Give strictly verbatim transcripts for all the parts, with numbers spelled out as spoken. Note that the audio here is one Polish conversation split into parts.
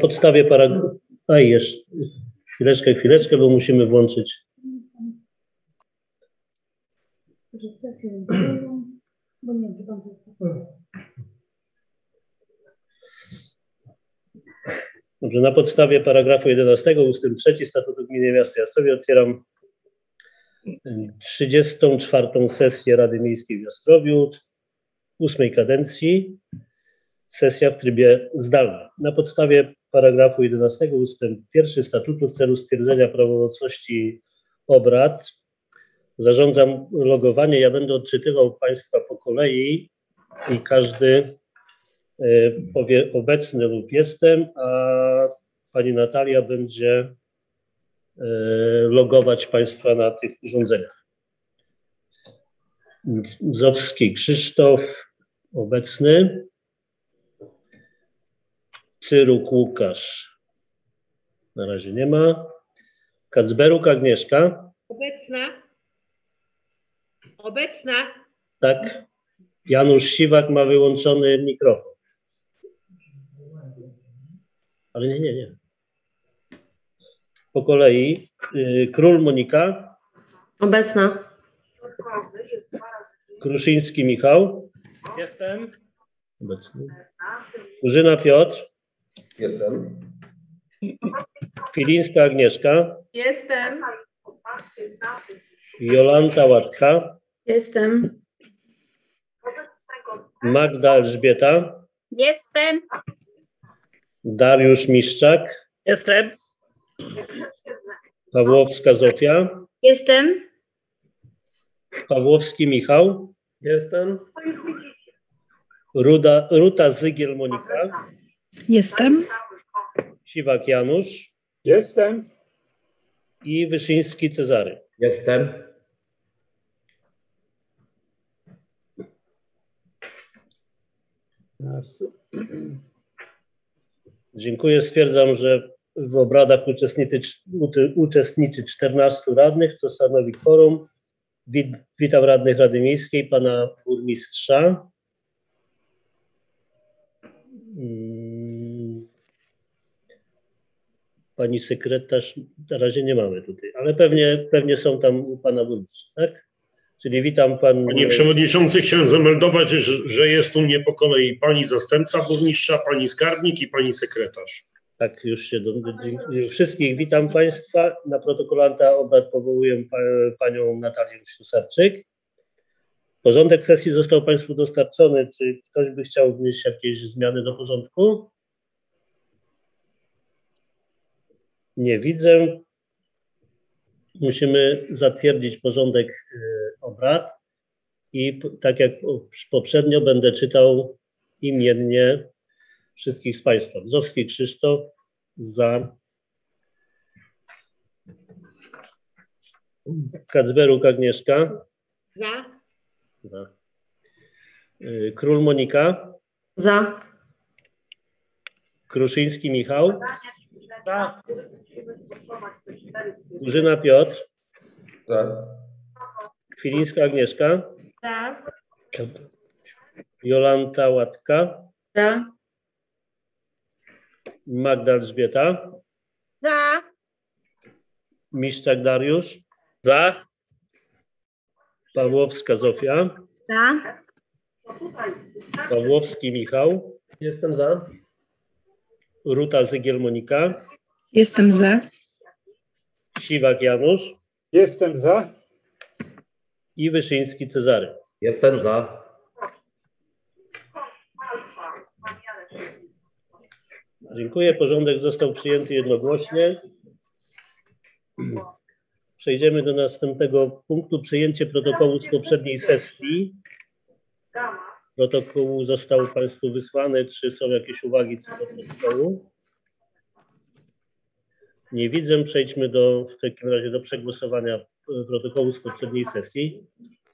podstawie paragrafu... A jeszcze chwileczkę, chwileczkę, bo musimy włączyć. Dobrze, na podstawie paragrafu jedenastego ustęp trzeci Statutu Gminy Miasta Jastrowie otwieram trzydziestą czwartą sesję Rady Miejskiej w Jastrowiu, ósmej kadencji, sesja w trybie zdalnym. Na podstawie paragrafu jedenastego ustęp pierwszy Statutu w celu stwierdzenia prawomocności obrad zarządzam logowanie. Ja będę odczytywał Państwa po kolei i każdy powie obecny lub jestem, a Pani Natalia będzie logować Państwa na tych urządzeniach. Bzowski Krzysztof, obecny. Cyruk Łukasz, na razie nie ma. Kacberuk Agnieszka. Obecna. Obecna. Tak. Janusz Siwak ma wyłączony mikrofon. Ale nie, nie, nie. Po kolei. Król Monika. Obecna. Kruszyński Michał. Jestem. Obecny. Kurzyna Piotr. Jestem. Filińska Agnieszka. Jestem. Jolanta Łatka. Jestem. Magda Elżbieta. Jestem. Dariusz Miszczak. Jestem. Pawłowska Zofia. Jestem. Pawłowski Michał. Jestem. Ruda, Ruta Zygiel Monika. Jestem. Siwak Janusz. Jestem. I Wyszyński Cezary. Jestem. Dziękuję. Stwierdzam, że w obradach uczestniczy, uczestniczy czternastu radnych, co stanowi kworum. Witam radnych Rady Miejskiej, pana burmistrza. Pani sekretarz na razie nie mamy tutaj, ale pewnie, pewnie są tam u pana burmistrza, tak? Czyli witam pan... Panie przewodniczący, chciałem zameldować, że, że jest u mnie po kolei pani zastępca burmistrza, pani skarbnik i pani sekretarz. Tak, już się do, do, wszystkich witam państwa. Na protokolanta obrad powołuję pa, panią Natalię Ślusarczyk. Porządek sesji został państwu dostarczony. Czy ktoś by chciał wnieść jakieś zmiany do porządku? Nie widzę. Musimy zatwierdzić porządek obrad i tak jak poprzednio będę czytał imiennie wszystkich z państwa. Bzowski Krzysztof, za. Kacberuk Agnieszka. Za. Za. Król Monika. Za. Kruszyński Michał. Za. Kurzyna Piotr. Za. Filińska Agnieszka. Za. Jolanta Łatka. Za. Magda Elżbieta. Za. Miszczak Dariusz. Za. Pawłowska Zofia. Za. Pawłowski Michał. Jestem za. Ruta Zygiel Monika. Jestem za. Siwak Janusz. Jestem za. I Wyszyński Cezary. Jestem za. Dziękuję. Porządek został przyjęty jednogłośnie. Przejdziemy do następnego punktu. Przyjęcie protokołu z poprzedniej sesji. Protokół został państwu wysłany. Czy są jakieś uwagi co do protokołu? Nie widzę. Przejdźmy do, w takim razie do przegłosowania protokołu z poprzedniej sesji.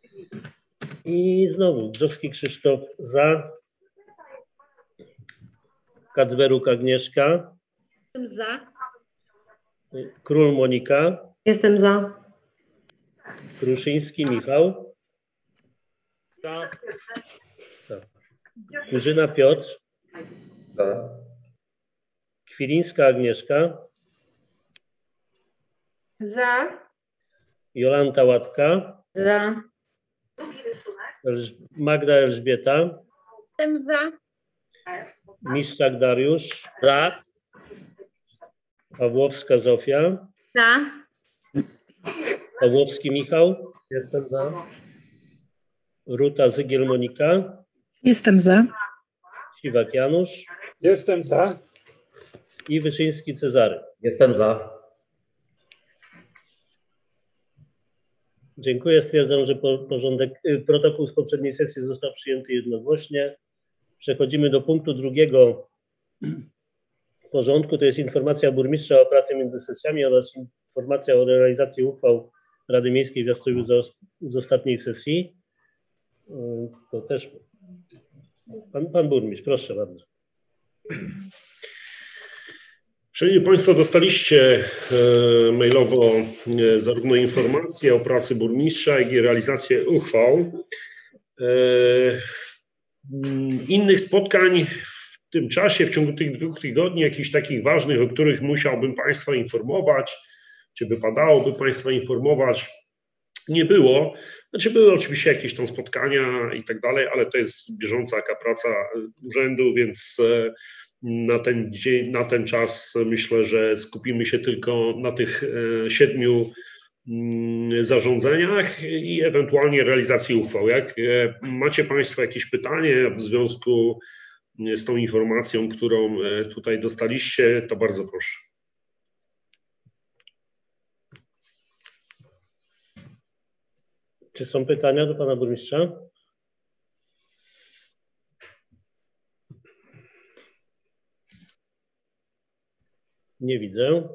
I znowu Bzowski Krzysztof za. Kacberuk Agnieszka. Jestem za. Król Monika. Jestem za. Kruszyński Michał. Za. Kurzyna Piotr. Za. Chwilińska Agnieszka, Za. Jolanta Łatka, Za. Elż- Magda Elżbieta, Jestem za. Miszczak Dariusz, Za. Pawłowska Zofia, Za. Pawłowski Michał, Jestem za. Ruta Zygiel Monika, Jestem za. Siwak Janusz Jestem za. i Wyszyński Cezary. Jestem za. Dziękuję. Stwierdzam, że po- porządek, y, protokół z poprzedniej sesji został przyjęty jednogłośnie. Przechodzimy do punktu drugiego porządku. To jest informacja burmistrza o pracy między sesjami oraz informacja o realizacji uchwał Rady Miejskiej w Jastrowiu z, os- z ostatniej sesji. Y, To też pan, pan burmistrz, proszę bardzo. Szanowni Państwo, dostaliście e, mailowo e, zarówno informacje o pracy burmistrza, jak i realizację uchwał. E, m, innych spotkań w tym czasie, w ciągu tych dwóch tygodni, jakichś takich ważnych, o których musiałbym Państwa informować, czy wypadałoby Państwa informować, nie było. Znaczy były oczywiście jakieś tam spotkania i tak dalej, ale to jest bieżąca taka praca urzędu, więc e, na ten dzień, na ten czas myślę, że skupimy się tylko na tych e, siedmiu mm, zarządzeniach i ewentualnie realizacji uchwał. Jak e, macie Państwo jakieś pytanie w związku z tą informacją, którą e, tutaj dostaliście, to bardzo proszę. Czy są pytania do pana burmistrza? Nie widzę.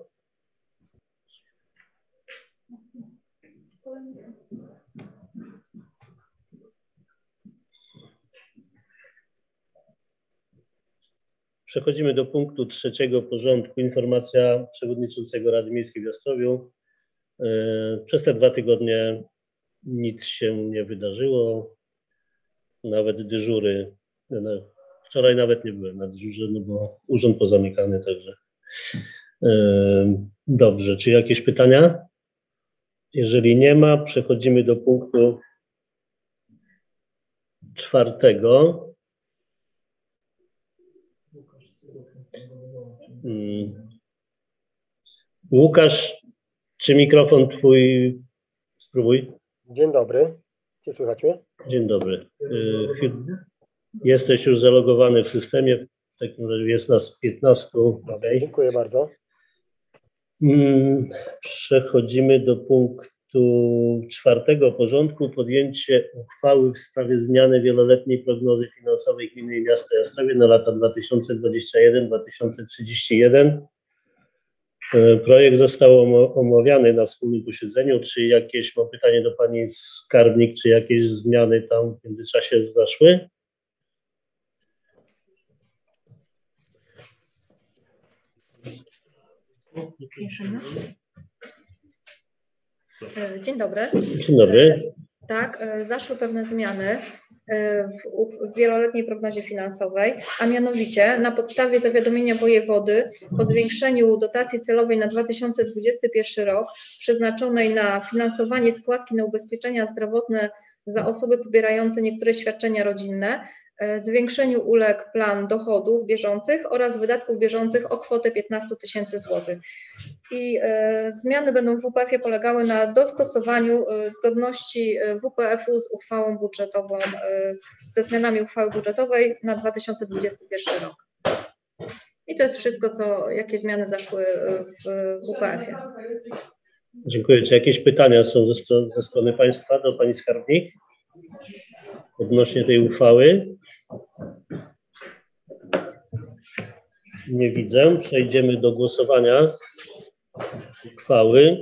Przechodzimy do punktu trzeciego porządku. Informacja przewodniczącego Rady Miejskiej w Jastrowiu. E, Przez te dwa tygodnie nic się nie wydarzyło. Nawet dyżury. no, Wczoraj nawet nie byłem na dyżurze, no bo urząd pozamykany, także. E, Dobrze, czy jakieś pytania? Jeżeli nie ma, przechodzimy do punktu czwartego. Mm. Łukasz, czy mikrofon twój spróbuj? Dzień dobry. Czy słychać mnie? Dzień dobry. Y, chy- Jesteś już zalogowany w systemie. W takim razie jest nas piętnastu. Dobrze, Okej. dziękuję bardzo. Mm, Przechodzimy do punktu czwartego porządku. Podjęcie uchwały w sprawie zmiany wieloletniej prognozy finansowej gminy i miasta Jastrowie na lata dwa tysiące dwudziesty pierwszy do dwa tysiące trzydziestego pierwszego. E, Projekt został omo- omawiany na wspólnym posiedzeniu. Czy jakieś, mam pytanie do pani skarbnik, czy jakieś zmiany tam w międzyczasie zaszły? E, Dzień dobry. Dzień dobry. Tak, e, zaszły pewne zmiany e, w, u- w wieloletniej prognozie finansowej, a mianowicie na podstawie zawiadomienia wojewody o zwiększeniu dotacji celowej na dwa tysiące dwudziesty pierwszy rok przeznaczonej na finansowanie składki na ubezpieczenia zdrowotne za osoby pobierające niektóre świadczenia rodzinne, e, zwiększeniu uległ plan dochodów bieżących oraz wydatków bieżących o kwotę piętnaście tysięcy złotych. I e, zmiany będą w W P F-ie polegały na dostosowaniu e, zgodności e, W P F-u z uchwałą budżetową, e, ze zmianami uchwały budżetowej na dwa tysiące dwudziesty pierwszy rok. I to jest wszystko, co, jakie zmiany zaszły e, w W P F-ie. Dziękuję. Czy jakieś pytania są ze, stro- ze strony państwa do pani skarbnik odnośnie tej uchwały? Nie widzę. Przejdziemy do głosowania uchwały.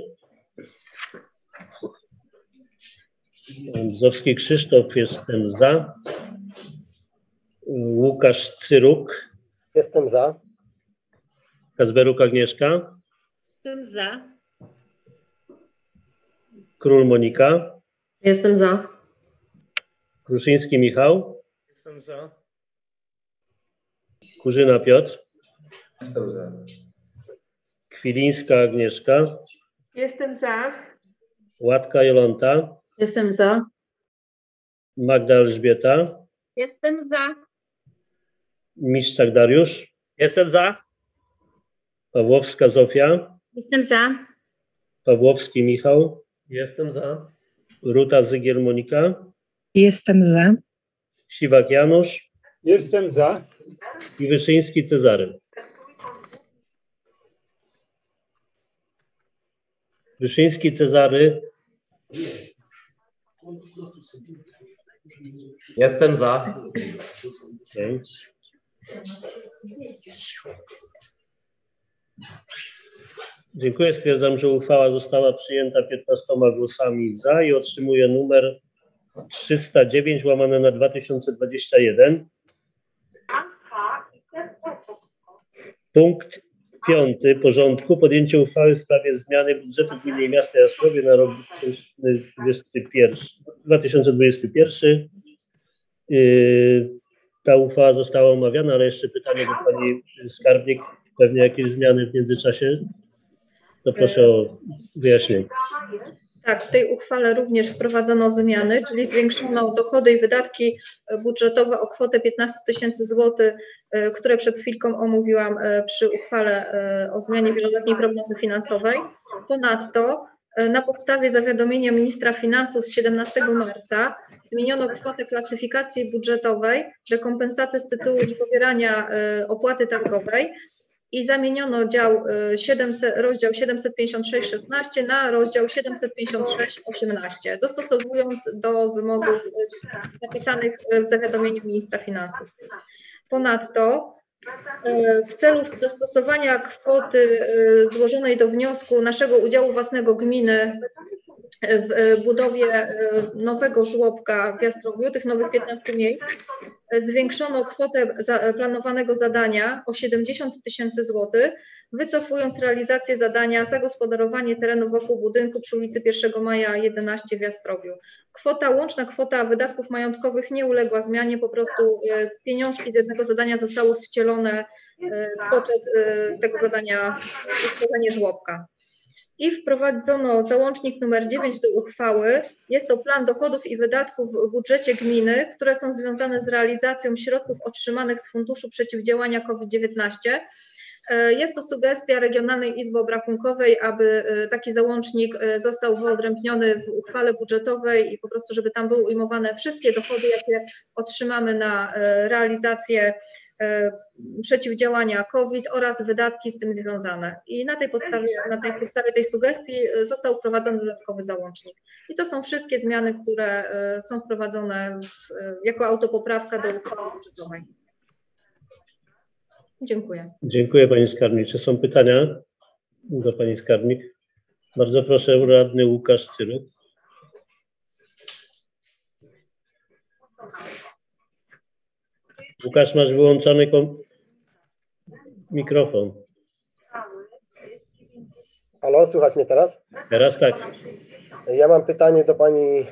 Bzowski Krzysztof, jestem za. Łukasz Cyruk, Jestem za. Kazberuk Agnieszka, Jestem za. Król Monika, Jestem za. Kruszyński Michał, Jestem za. Kurzyna Piotr, Jestem za. Kwilińska Agnieszka, Jestem za. Łatka Jolanta, Jestem za. Magda Elżbieta, Jestem za. Miszczak Dariusz, Jestem za. Pawłowska Zofia, Jestem za. Pawłowski Michał, Jestem za. Ruta Zygiel Monika, Jestem za. Siwak Janusz Jestem za. i Wyczyński Cezary. Wyszyński Cezary, Jestem za. okay. Dziękuję. Stwierdzam, że uchwała została przyjęta piętnastoma głosami za i otrzymuje numer trzysta dziewięć łamane na dwa tysiące dwadzieścia jeden. Punkt piąty porządku. Podjęcie uchwały w sprawie zmiany budżetu Gminy i Miasta Jastrowie na rok dwa tysiące dwudziesty pierwszy. Ta uchwała została omawiana, ale jeszcze pytanie do pani skarbnik. Pewnie jakieś zmiany w międzyczasie? To proszę o wyjaśnienie. Tak, w tej uchwale również wprowadzono zmiany, czyli zwiększono dochody i wydatki budżetowe o kwotę piętnaście tysięcy złotych, które przed chwilką omówiłam przy uchwale o zmianie wieloletniej prognozy finansowej. Ponadto na podstawie zawiadomienia ministra finansów z siedemnastego marca zmieniono kwotę klasyfikacji budżetowej rekompensaty z tytułu niepobierania opłaty targowej i zamieniono dział siedemset, rozdział siedemset pięćdziesiąt sześć szesnaście na rozdział siedemset pięćdziesiąt sześć osiemnaście, dostosowując do wymogów zapisanych w zawiadomieniu ministra finansów. Ponadto w celu dostosowania kwoty złożonej do wniosku naszego udziału własnego gminy w budowie nowego żłobka w Jastrowiu, tych nowych piętnastu miejsc, zwiększono kwotę za, planowanego zadania o siedemdziesiąt tysięcy złotych, wycofując realizację zadania zagospodarowanie terenu wokół budynku przy ulicy pierwszego Maja jedenaście w Jastrowiu. Kwota, łączna kwota wydatków majątkowych nie uległa zmianie, po prostu pieniążki z jednego zadania zostały wcielone w poczet tego zadania utworzenie żłobka. I wprowadzono załącznik numer dziewięć do uchwały. Jest to plan dochodów i wydatków w budżecie gminy, które są związane z realizacją środków otrzymanych z Funduszu Przeciwdziałania COVID dziewiętnaście. Jest to sugestia Regionalnej Izby Obrachunkowej, aby taki załącznik został wyodrębniony w uchwale budżetowej i po prostu, żeby tam były ujmowane wszystkie dochody, jakie otrzymamy na realizację przeciwdziałania COVID oraz wydatki z tym związane. I na tej podstawie, na tej podstawie tej sugestii został wprowadzony dodatkowy załącznik. I to są wszystkie zmiany, które są wprowadzone w, jako autopoprawka do uchwały budżetowej. Dziękuję. Dziękuję pani skarbnik. Czy są pytania do pani skarbnik? Bardzo proszę, radny Łukasz Cyruk. Łukasz, masz wyłączony mikrofon. Halo, słychać mnie teraz? Teraz tak. Ja mam pytanie do pani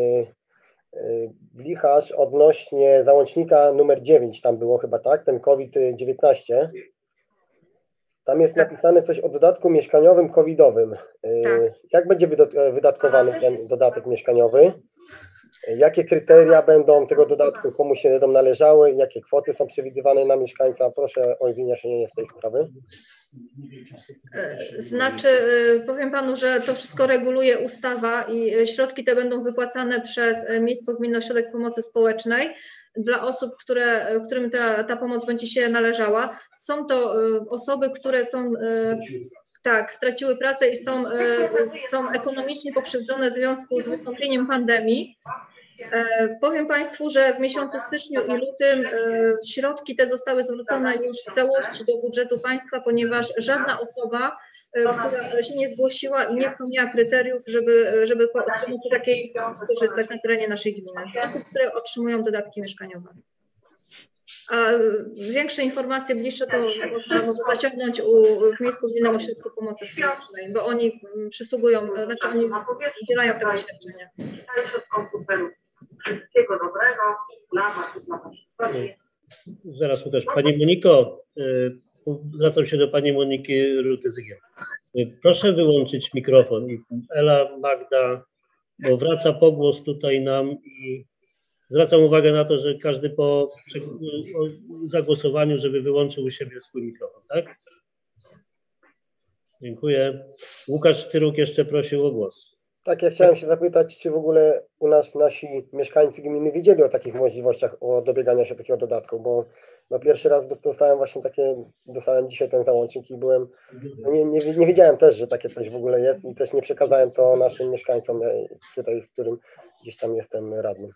Blicharz odnośnie załącznika numer dziewięć, tam było chyba, tak? Ten COVID dziewiętnaście. Tam jest napisane coś o dodatku mieszkaniowym covidowym. Tak. Jak będzie wydatkowany ten dodatek mieszkaniowy? Jakie kryteria będą tego dodatku, komu się będą należały, jakie kwoty są przewidywane na mieszkańca? Proszę o wyjaśnienie z tej sprawy. Znaczy, powiem panu, że to wszystko reguluje ustawa i środki te będą wypłacane przez Miejsko Gminny Ośrodek Pomocy Społecznej dla osób, które, którym ta, ta pomoc będzie się należała. Są to osoby, które są, tak, straciły pracę i są, są ekonomicznie pokrzywdzone w związku z wystąpieniem pandemii. Powiem państwu, że w miesiącu styczniu i lutym środki te zostały zwrócone już w całości do budżetu państwa, ponieważ żadna osoba, która się nie zgłosiła i nie spełniała kryteriów, żeby, żeby z pomocy takiej skorzystać na terenie naszej gminy. Są osób, które otrzymują dodatki mieszkaniowe. A większe informacje bliższe to można, można zasięgnąć u, w Miejskim Gminnym Ośrodku Pomocy Społecznej, bo oni przysługują, znaczy oni udzielają tego świadczenia. Wszystkiego dobrego dla Was, dla Waszych. Zaraz też. Pani Moniko, zwracam się do pani Moniki Ruty-Zygiel. Proszę wyłączyć mikrofon. I Ela, Magda, bo wraca pogłos tutaj nam i zwracam uwagę na to, że każdy po zagłosowaniu, żeby wyłączył u siebie swój mikrofon, tak? Dziękuję. Łukasz Cyruk jeszcze prosił o głos. Tak, ja chciałem się zapytać, czy w ogóle u nas nasi mieszkańcy gminy wiedzieli o takich możliwościach, o dobiegania się takiego dodatku, bo no pierwszy raz dostałem właśnie takie, dostałem dzisiaj ten załącznik i byłem, no nie, nie, nie wiedziałem też, że takie coś w ogóle jest i też nie przekazałem to naszym mieszkańcom tutaj, w którym gdzieś tam jestem radnym.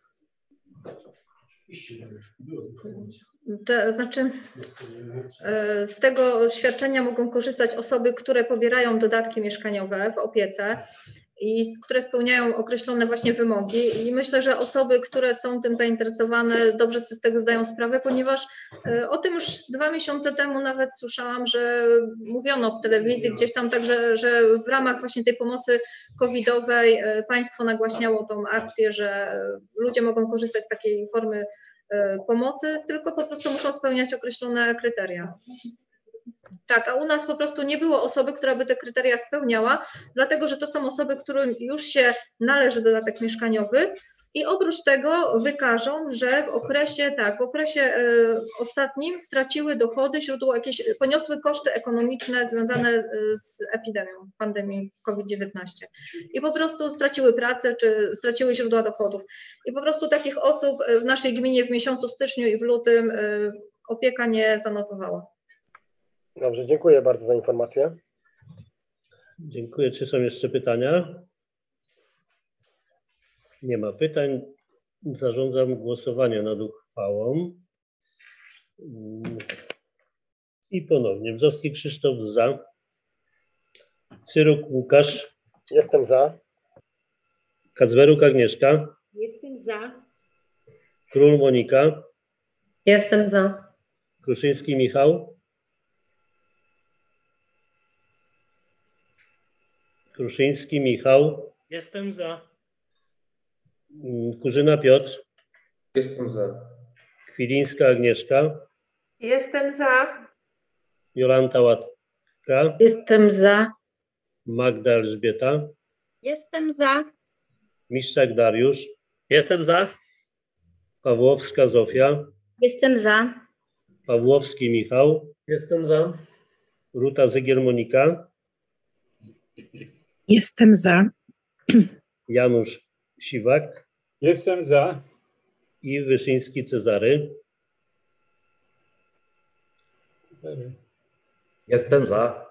To znaczy, z tego świadczenia mogą korzystać osoby, które pobierają dodatki mieszkaniowe w opiece i które spełniają określone właśnie wymogi. I myślę, że osoby, które są tym zainteresowane, dobrze sobie z tego zdają sprawę, ponieważ o tym już dwa miesiące temu nawet słyszałam, że mówiono w telewizji gdzieś tam także, że w ramach właśnie tej pomocy covidowej państwo nagłaśniało tą akcję, że ludzie mogą korzystać z takiej formy pomocy, tylko po prostu muszą spełniać określone kryteria. Tak, a u nas po prostu nie było osoby, która by te kryteria spełniała, dlatego że to są osoby, którym już się należy dodatek mieszkaniowy i oprócz tego wykażą, że w okresie, tak, w okresie y, ostatnim straciły dochody, źródło jakieś, poniosły koszty ekonomiczne związane z epidemią, pandemii COVID dziewiętnaście i po prostu straciły pracę, czy straciły źródła dochodów. I po prostu takich osób w naszej gminie w miesiącu styczniu i w lutym y, opieka nie zanotowała. Dobrze, dziękuję bardzo za informację. Dziękuję. Czy są jeszcze pytania? Nie ma pytań. Zarządzam głosowanie nad uchwałą. I ponownie Brzozowski Krzysztof za. Cyruk Łukasz. Jestem za. Kacperuk Agnieszka. Jestem za. Król Monika. Jestem za. Kruszyński Michał. Kruszyński Michał. Jestem za. Kurzyna Piotr. Jestem za. Kwilińska Agnieszka. Jestem za. Jolanta Łatka. Jestem za. Magda Elżbieta. Jestem za. Miszczak Dariusz. Jestem za. Pawłowska Zofia. Jestem za. Pawłowski Michał. Jestem za. Ruta-Zygiel Monika. Jestem za. Janusz Siwak. Jestem za. I Wyszyński Cezary. Jestem za.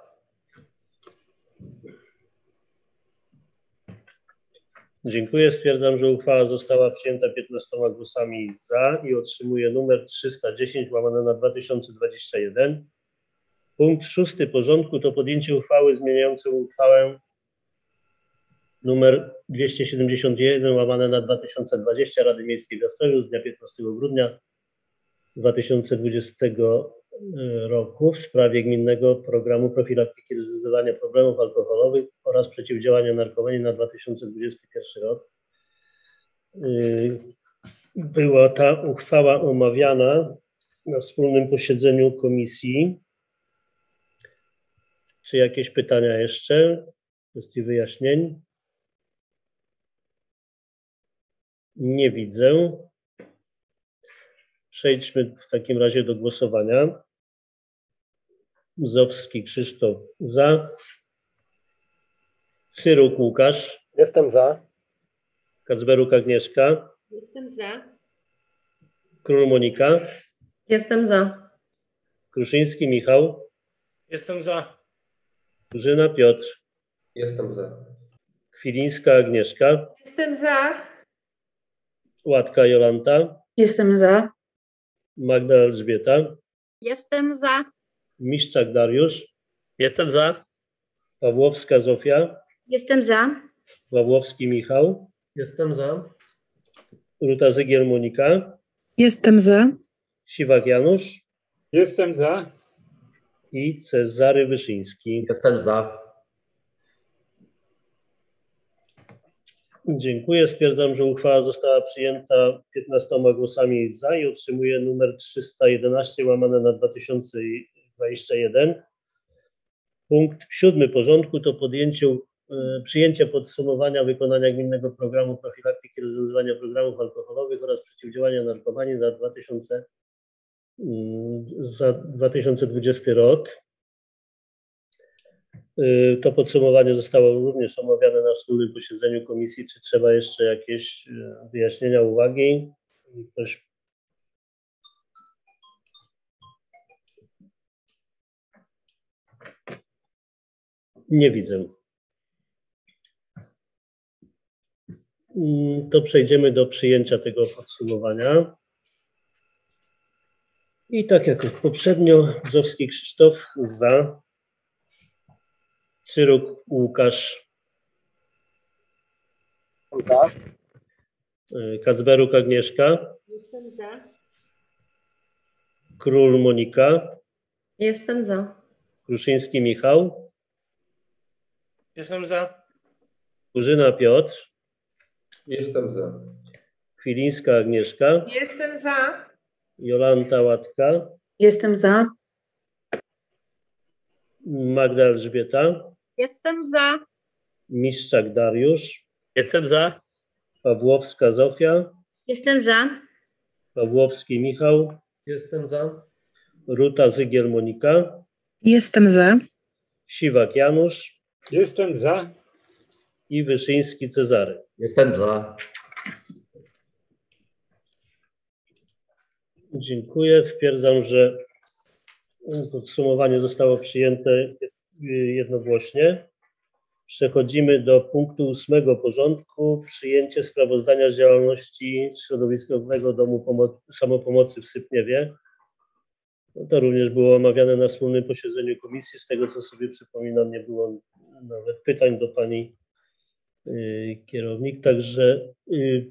Dziękuję. Stwierdzam, że uchwała została przyjęta piętnastoma głosami za i otrzymuje numer trzysta dziesięć łamane na dwa tysiące dwadzieścia jeden. Punkt szósty porządku to podjęcie uchwały zmieniającej uchwałę numer dwieście siedemdziesiąt jeden łamane na dwa tysiące dwadzieścia Rady Miejskiej w Jastrowiu z dnia piętnastego grudnia dwa tysiące dwudziestego roku w sprawie gminnego programu profilaktyki rozwiązywania problemów alkoholowych oraz przeciwdziałania narkomanii na dwa tysiące dwudziesty pierwszy rok. Była ta uchwała omawiana na wspólnym posiedzeniu komisji. Czy jakieś pytania jeszcze? Kwestii wyjaśnień? Nie widzę. Przejdźmy w takim razie do głosowania. Brzozowski Krzysztof za. Cyruk Łukasz. Jestem za. Kacperuk Agnieszka. Jestem za. Król Monika. Jestem za. Kruszyński Michał. Jestem za. Kurzyna Piotr. Jestem za. Kwilińska Agnieszka. Jestem za. Łatka Jolanta. Jestem za. Magda Elżbieta. Jestem za. Miszczak Dariusz. Jestem za. Pawłowska Zofia. Jestem za. Pawłowski Michał. Jestem za. Ruta-Zygiel Monika. Jestem za. Siwak Janusz. Jestem za. I Cezary Wyszyński. Jestem za. Dziękuję. Stwierdzam, że uchwała została przyjęta piętnastoma głosami za i otrzymuje numer trzysta jedenaście łamane na dwa tysiące dwadzieścia jeden. Punkt siódmy porządku to podjęcie, y, przyjęcie podsumowania wykonania gminnego programu profilaktyki i rozwiązywania programów alkoholowych oraz przeciwdziałania narkomanii za, dwa tysiące, y, za dwa tysiące dwudziesty rok. Y, to podsumowanie zostało również omawiane na wspólnym posiedzeniu komisji. Czy trzeba jeszcze jakieś y, wyjaśnienia, uwagi? Ktoś... Nie widzę. To przejdziemy do przyjęcia tego podsumowania. I tak jak poprzednio, Brzozowski Krzysztof za, Cyruk Łukasz Za. Kacberuk Agnieszka, Jestem za. Król Monika, Jestem za. Kruszyński Michał, Jestem za. Kurzyna Piotr, Jestem za. Kwilińska Agnieszka, Jestem za. Jolanta Łatka, Jestem za. Magda Elżbieta, Jestem za. Miszczak Dariusz, Jestem za. Pawłowska Zofia, Jestem za. Pawłowski Michał, Jestem za. Ruta Zygiel Monika, Jestem za. Siwak Janusz Jestem za. i Wyszyński Cezary. Jestem za. Dziękuję. Stwierdzam, że podsumowanie zostało przyjęte jednogłośnie. Przechodzimy do punktu ósmego porządku. Przyjęcie sprawozdania z działalności Środowiskowego Domu Pomo- Samopomocy w Sypniewie. No to również było omawiane na wspólnym posiedzeniu komisji. Z tego, co sobie przypominam, nie było nawet pytań do pani y, kierownik. Także y,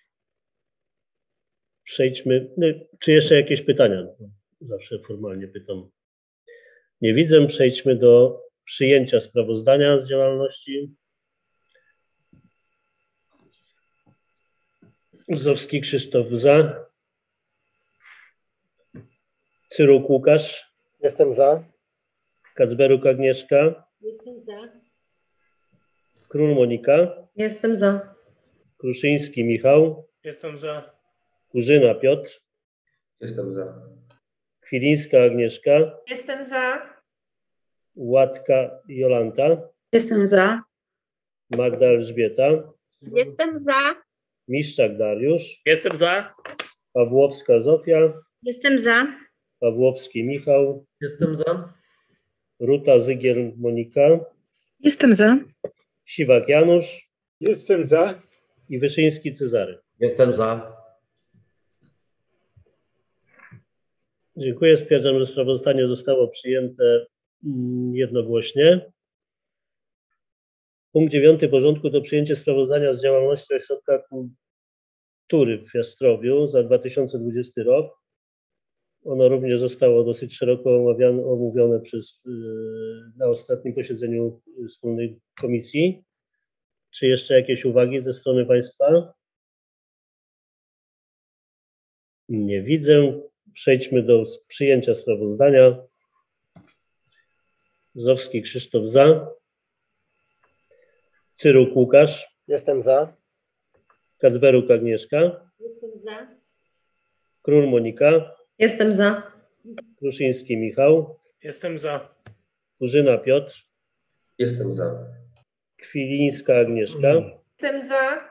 przejdźmy. No, czy jeszcze jakieś pytania? Zawsze formalnie pytam. Nie widzę. Przejdźmy do przyjęcia sprawozdania z działalności. Brzozowski Krzysztof za. Cyruk Łukasz. Jestem za. Kacberuk Agnieszka. Jestem za. Król Monika. Jestem za. Kruszyński Michał. Jestem za. Kurzyna Piotr. Jestem za. Kwilińska Agnieszka. Jestem za. Łatka Jolanta. Jestem za. Magda Elżbieta. Jestem za. Miszczak Dariusz. Jestem za. Pawłowska Zofia. Jestem za. Pawłowski Michał. Jestem za. Ruta Zygiel Monika. Jestem za. Siwak Janusz Jestem za. i Wyszyński Cezary. Jestem za. Dziękuję. Stwierdzam, że sprawozdanie zostało przyjęte jednogłośnie. Punkt dziewiąty porządku to przyjęcie sprawozdania z działalności Ośrodka Kultury w Jastrowiu za dwa tysiące dwudziesty rok. Ono również zostało dosyć szeroko omawiane, omówione przez, na ostatnim posiedzeniu wspólnej komisji. Czy jeszcze jakieś uwagi ze strony Państwa? Nie widzę. Przejdźmy do przyjęcia sprawozdania. Brzozowski Krzysztof za. Cyruk Łukasz. Jestem za. Kacberuk Agnieszka. Jestem za. Król Monika. Jestem za. Kruszyński Michał. Jestem za. Kurzyna Piotr. Jestem za. Kwilińska Agnieszka. Jestem za.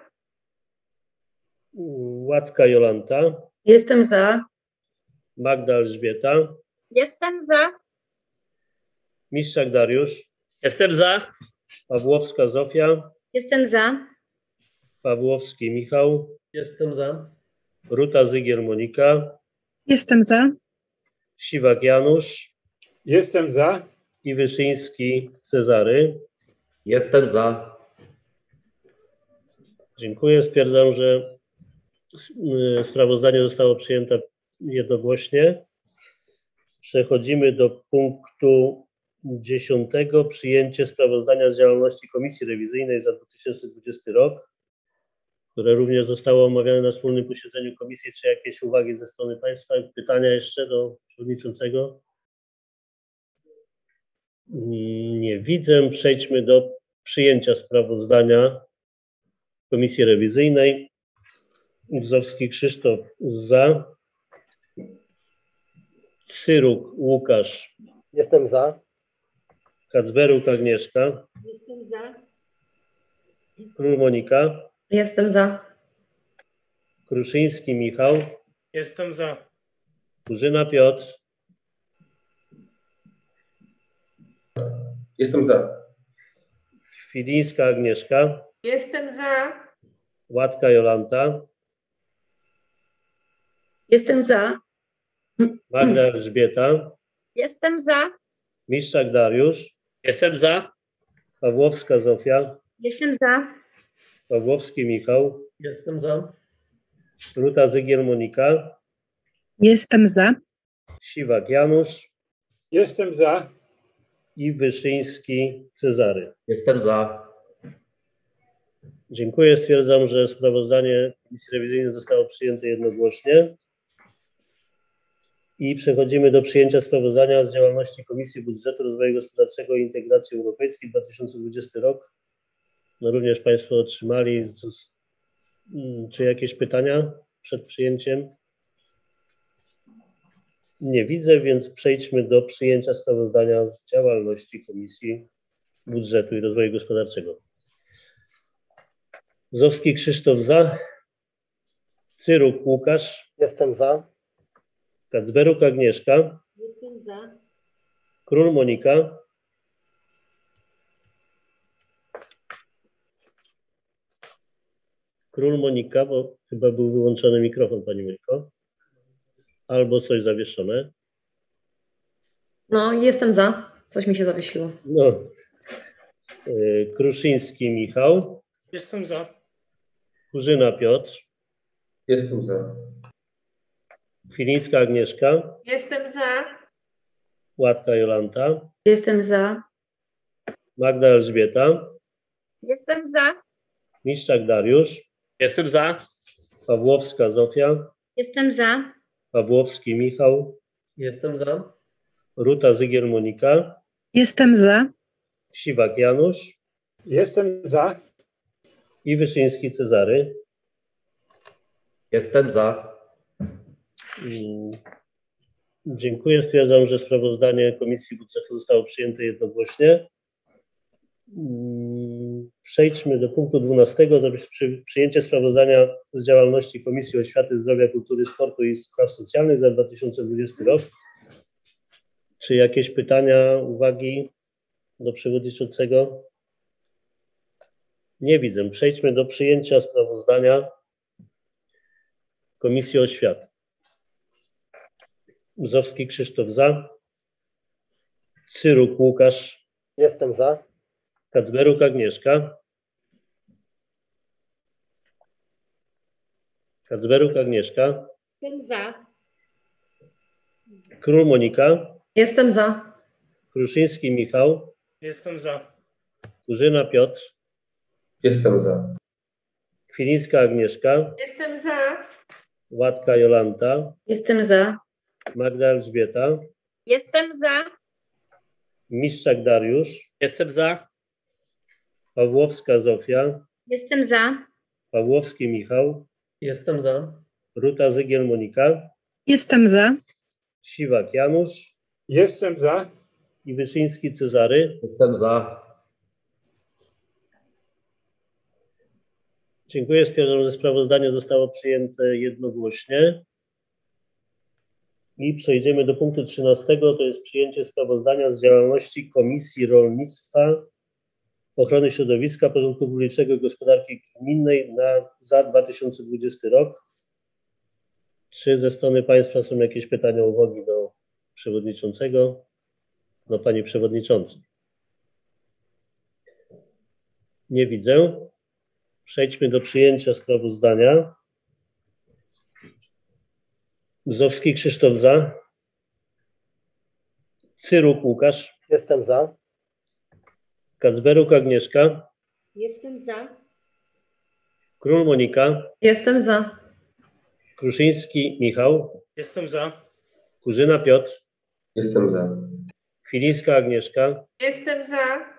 Łatka Jolanta. Jestem za. Magda Elżbieta. Jestem za. Miszczak Dariusz. Jestem za. Pawłowska Zofia. Jestem za. Pawłowski Michał. Jestem za. Ruta Zygiel Monika. Jestem za. Siwak Janusz Jestem za. i Wyszyński Cezary. Jestem za. Dziękuję. Stwierdzam, że sprawozdanie zostało przyjęte jednogłośnie. Przechodzimy do punktu dziesiątego. Przyjęcie sprawozdania z działalności Komisji Rewizyjnej za dwa tysiące dwudziesty rok, które również zostało omawiane na wspólnym posiedzeniu komisji. Czy jakieś uwagi ze strony Państwa? Pytania jeszcze do przewodniczącego? Nie widzę. Przejdźmy do przyjęcia sprawozdania Komisji Rewizyjnej. Bzowski Krzysztof za. Cyruk Łukasz. Jestem za. Kacberuk Agnieszka. Jestem za. Król Monika. Jestem za. Kruszyński Michał. Jestem za. Kurzyna Piotr. Jestem za. Chwilińska Agnieszka. Jestem za. Łatka Jolanta. Jestem za. Magda Elżbieta. Jestem za. Miszczak Dariusz. Jestem za. Pawłowska Zofia. Jestem za. Pawłowski Michał. Jestem za. Ruta Zygiel Monika. Jestem za. Siwak Janusz. Jestem za. I Wyszyński Cezary. Jestem za. Dziękuję. Stwierdzam, że sprawozdanie Komisji Rewizyjnej zostało przyjęte jednogłośnie. I przechodzimy do przyjęcia sprawozdania z działalności Komisji Budżetu Rozwoju Gospodarczego i Integracji Europejskiej dwa tysiące dwudziesty rok. No również Państwo otrzymali. Czy jakieś pytania przed przyjęciem? Nie widzę, więc przejdźmy do przyjęcia sprawozdania z działalności Komisji Budżetu i Rozwoju Gospodarczego. Bzowski Krzysztof za. Cyruk Łukasz. Jestem za. Kacberuk Agnieszka. Jestem za. Król Monika. Król Monika, bo chyba był wyłączony mikrofon, Pani Moniko. Albo coś zawieszone. No, jestem za. Coś mi się zawiesiło. No. Yy, Kruszyński Michał. Jestem za. Kurzyna Piotr. Jestem za. Chwilińska Agnieszka. Jestem za. Łatka Jolanta. Jestem za. Magda Elżbieta. Jestem za. Miszczak Dariusz. Jestem za. Pawłowska Zofia. Jestem za. Pawłowski Michał. Jestem za. Ruta Zygiel Monika. Jestem za. Siwak Janusz. Jestem za. I Wyszyński Cezary. Jestem za. Mm, Dziękuję. Stwierdzam, że sprawozdanie Komisji Budżetu zostało przyjęte jednogłośnie. Mm, Przejdźmy do punktu dwunastego, to jest przy, przyjęcie sprawozdania z działalności Komisji Oświaty, Zdrowia, Kultury, Sportu i Spraw Socjalnych za dwa tysiące dwudziesty rok. Czy jakieś pytania, uwagi do przewodniczącego? Nie widzę. Przejdźmy do przyjęcia sprawozdania Komisji Oświaty. Bzowski Krzysztof za. Cyruk Łukasz. Jestem za. Kacberuk Agnieszka. Kacberuk Agnieszka. Jestem za. Król Monika. Jestem za. Kruszyński Michał. Jestem za. Kurzyna Piotr. Jestem za. Chwilińska Agnieszka. Jestem za. Łatka Jolanta. Jestem za. Magda Elżbieta. Jestem za. Miszczak Dariusz. Jestem za. Pawłowska Zofia. Jestem za. Pawłowski Michał. Jestem za. Ruta Zygiel Monika. Jestem za. Siwak Janusz. Jestem za. I Wyszyński Cezary. Jestem za. Dziękuję. Stwierdzam, że sprawozdanie zostało przyjęte jednogłośnie. I przejdziemy do punktu trzynastego, to jest przyjęcie sprawozdania z działalności Komisji Rolnictwa, Ochrony Środowiska, Porządku Publicznego i Gospodarki Gminnej na, za dwa tysiące dwudziesty rok. Czy ze strony Państwa są jakieś pytania, uwagi do przewodniczącego? Do Pani Przewodniczącej. Nie widzę. Przejdźmy do przyjęcia sprawozdania. Bzowski Krzysztof za. Cyruk Łukasz. Jestem za. Kacberuk Agnieszka. Jestem za. Król Monika. Jestem za. Kruszyński Michał. Jestem za. Kurzyna Piotr. Jestem za. Chwilińska Agnieszka, Jestem za.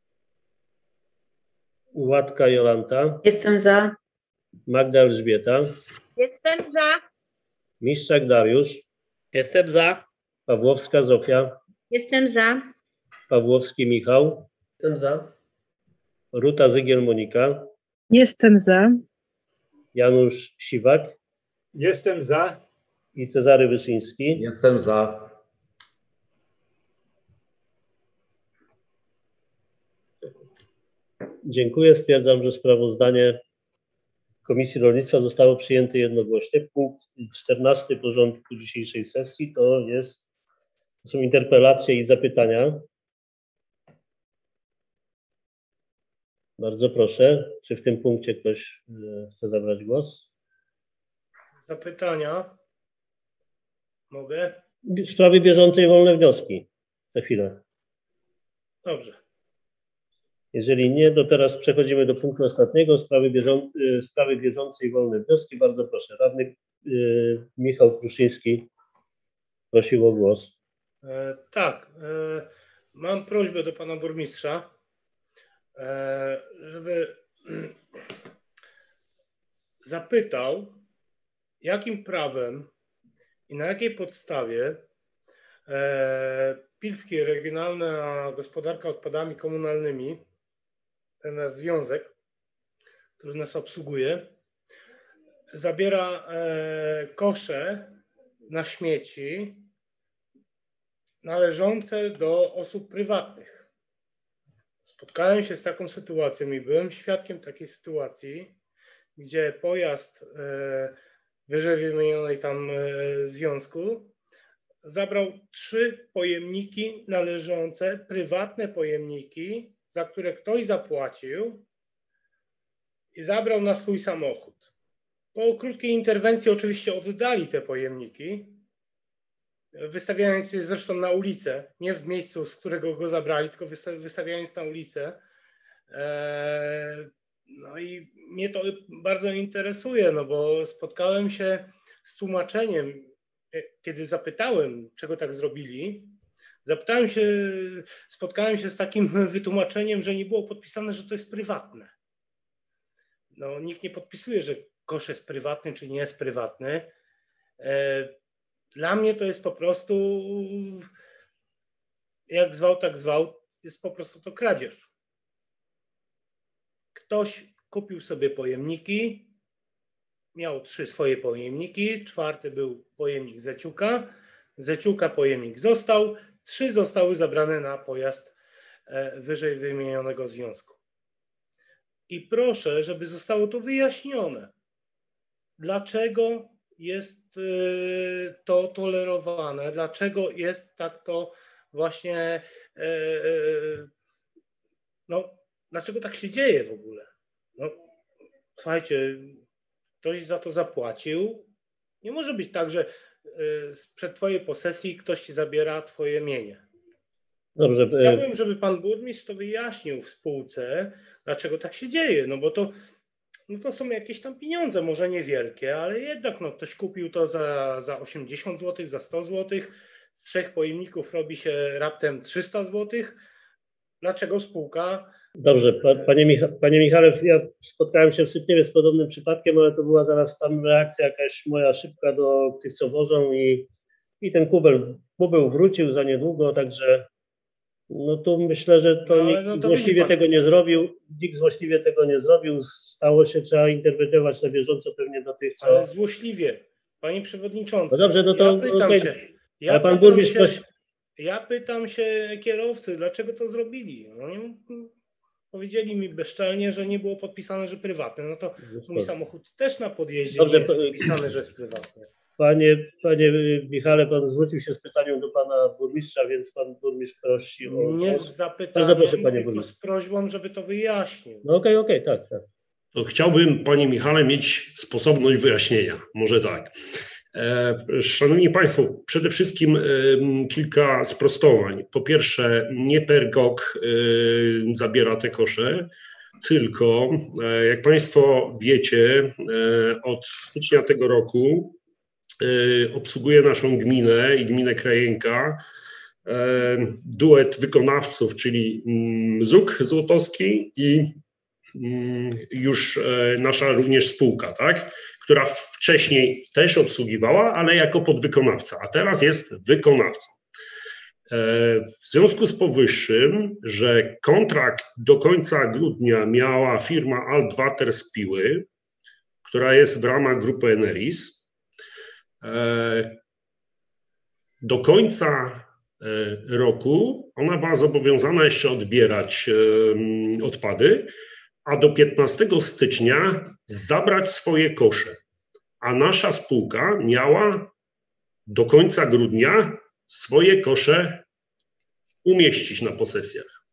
Łatka Jolanta, Jestem za. Magda Elżbieta, Jestem za. Miszczak Dariusz, Jestem za. Pawłowska Zofia, Jestem za. Pawłowski Michał, Jestem za. Ruta Zygiel Monika, Jestem za. Janusz Siwak Jestem za. i Cezary Wyszyński. Jestem za. Dziękuję. Stwierdzam, że sprawozdanie Komisji Rolnictwa zostało przyjęte jednogłośnie. Punkt czternasty porządku dzisiejszej sesji to jest, to są interpelacje i zapytania. Bardzo proszę, czy w tym punkcie ktoś chce zabrać głos? Zapytania. Mogę? W sprawie bieżącej wolne wnioski. Za chwilę. Dobrze. Jeżeli nie, to teraz przechodzimy do punktu ostatniego, sprawy, bieżą, sprawy bieżącej wolne wnioski. Bardzo proszę. Radny y, Michał Kruszyński prosił o głos. E, tak. E, mam prośbę do pana burmistrza, e, żeby zapytał, jakim prawem i na jakiej podstawie e, Pilskie Regionalna Gospodarka Odpadami Komunalnymi, ten nasz związek, który nas obsługuje, zabiera e, kosze na śmieci należące do osób prywatnych. Spotkałem się z taką sytuacją i byłem świadkiem takiej sytuacji, gdzie pojazd e, wyżej wymienionej tam e, związku zabrał trzy pojemniki należące, prywatne pojemniki, za które ktoś zapłacił i zabrał na swój samochód. Po krótkiej interwencji oczywiście oddali te pojemniki, wystawiając je zresztą na ulicę, nie w miejscu, z którego go zabrali, tylko wystawiając na ulicę. No i mnie to bardzo interesuje, no bo spotkałem się z tłumaczeniem, kiedy zapytałem, czego tak zrobili, zapytałem się, spotkałem się z takim wytłumaczeniem, że nie było podpisane, że to jest prywatne. No, nikt nie podpisuje, że kosz jest prywatny, czy nie jest prywatny. Dla mnie to jest po prostu, jak zwał, tak zwał, jest po prostu to kradzież. Ktoś kupił sobie pojemniki, miał trzy swoje pojemniki, czwarty był pojemnik Zeciuka, Zeciuka pojemnik został, trzy zostały zabrane na pojazd wyżej wymienionego związku. I proszę, żeby zostało to wyjaśnione, dlaczego jest to tolerowane, dlaczego jest tak to właśnie, no, dlaczego tak się dzieje w ogóle. No, słuchajcie, ktoś za to zapłacił. Nie może być tak, że sprzed twojej posesji ktoś ci zabiera twoje mienie. Dobrze. Chciałbym, żeby pan burmistrz to wyjaśnił w spółce, dlaczego tak się dzieje, no bo to, no to są jakieś tam pieniądze, może niewielkie, ale jednak no, ktoś kupił to za, za osiemdziesiąt złotych, za sto złotych, z trzech pojemników robi się raptem trzysta złotych. Dlaczego spółka? Dobrze, panie, Micha panie Michale, ja spotkałem się w Sypniewie z podobnym przypadkiem, ale to była zaraz tam reakcja jakaś moja szybka do tych, co wożą i, i ten kubel, kubeł wrócił za niedługo, także no tu myślę, że to no, nikt no to złośliwie tego nie zrobił, nikt złośliwie tego nie zrobił, stało się, trzeba interpretować na bieżąco pewnie do tych, co... Ale złośliwie, panie przewodniczący. No dobrze, no to... Ja pytam okay. się, ja ale pan pytam burmistrz się, ktoś... ja pytam się kierowcy, dlaczego to zrobili. Oni powiedzieli mi bezczelnie, że nie było podpisane, że prywatne. No to mój samochód też na podjeździe Dobrze, nie jest podpisane, że jest prywatny. Panie, panie Michale, pan zwrócił się z pytaniem do pana burmistrza, więc pan burmistrz prosi o... Nie z zapytaniem, Bardzo proszę, panie tylko burmistrzu. z prośbą, żeby to wyjaśnił. No okej, okay, okej, okay, tak, tak. To chciałbym, panie Michale, mieć sposobność wyjaśnienia. Może tak. Szanowni Państwo, przede wszystkim kilka sprostowań. Po pierwsze, nie Pergok zabiera te kosze, tylko jak Państwo wiecie, od stycznia tego roku obsługuje naszą gminę i gminę Krajenka duet wykonawców, czyli Zuk Złotowski i już nasza również spółka, tak, która wcześniej też obsługiwała, ale jako podwykonawca, a teraz jest wykonawcą. W związku z powyższym, że kontrakt do końca grudnia miała firma Altwater z Piły, która jest w ramach grupy Eneris, do końca roku ona była zobowiązana jeszcze odbierać odpady, a do piętnastego stycznia zabrać swoje kosze. A nasza spółka miała do końca grudnia swoje kosze umieścić na posesjach.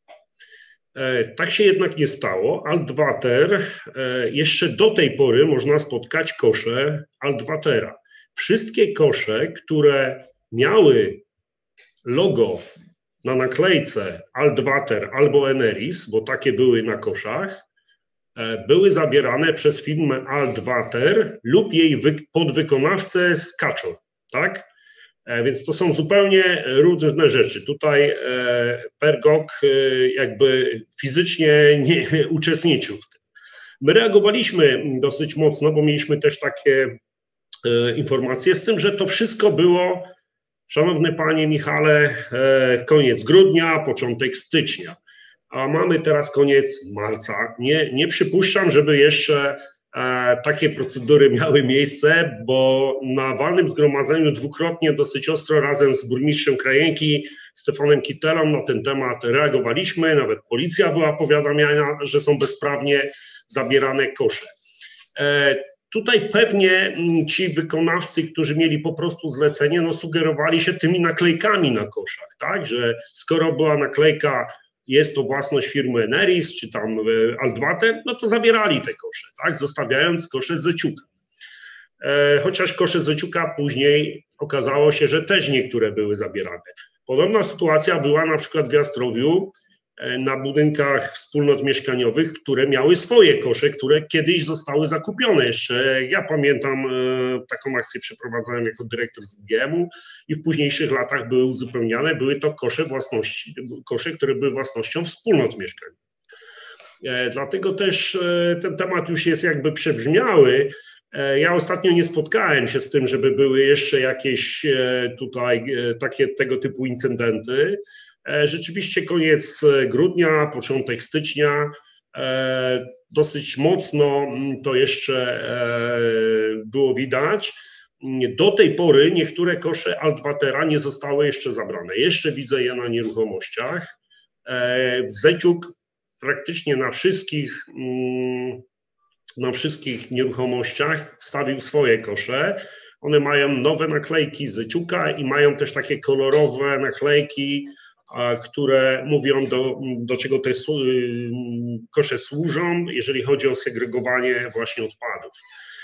Tak się jednak nie stało. Altwater, jeszcze do tej pory można spotkać kosze Altwatera. Wszystkie kosze, które miały logo na naklejce Altwater albo Eneris, bo takie były na koszach, były zabierane przez firmę Altwater lub jej podwykonawcę z Kaczor, tak? Więc to są zupełnie różne rzeczy. Tutaj Pergok jakby fizycznie nie uczestniczył w tym. My reagowaliśmy dosyć mocno, bo mieliśmy też takie informacje z tym, że to wszystko było, szanowny panie Michale, koniec grudnia, początek stycznia. A mamy teraz koniec marca. Nie, nie przypuszczam, żeby jeszcze e, takie procedury miały miejsce, bo na walnym zgromadzeniu dwukrotnie dosyć ostro razem z burmistrzem Krajenki, Stefanem Kittelą na ten temat reagowaliśmy. Nawet policja była powiadamiana, że są bezprawnie zabierane kosze. E, tutaj pewnie ci wykonawcy, którzy mieli po prostu zlecenie, no sugerowali się tymi naklejkami na koszach, tak, że skoro była naklejka, jest to własność firmy Eneris, czy tam Altwater, no to zabierali te kosze, tak, zostawiając kosze z Zeciuka. E, chociaż kosze z Zeciuka później okazało się, że też niektóre były zabierane. Podobna sytuacja była na przykład w Jastrowiu e, na budynkach wspólnot mieszkaniowych, które miały swoje kosze, które kiedyś zostały zakupione jeszcze. Ja pamiętam, e, taką akcję przeprowadzałem jako dyrektor z G M u i w późniejszych latach były uzupełniane. Były to kosze własności, kosze, które były własnością wspólnot mieszkaniowych. E, dlatego też e, ten temat już jest jakby przebrzmiały. E, ja ostatnio nie spotkałem się z tym, żeby były jeszcze jakieś e, tutaj e, takie tego typu incydenty. Rzeczywiście koniec grudnia, początek stycznia, dosyć mocno to jeszcze było widać. Do tej pory niektóre kosze Altwatera nie zostały jeszcze zabrane. Jeszcze widzę je na nieruchomościach. Zeciuk praktycznie na wszystkich, na wszystkich nieruchomościach wstawił swoje kosze. One mają nowe naklejki z Zeciuka i mają też takie kolorowe naklejki, które mówią, do, do czego te kosze służą, jeżeli chodzi o segregowanie właśnie odpadów.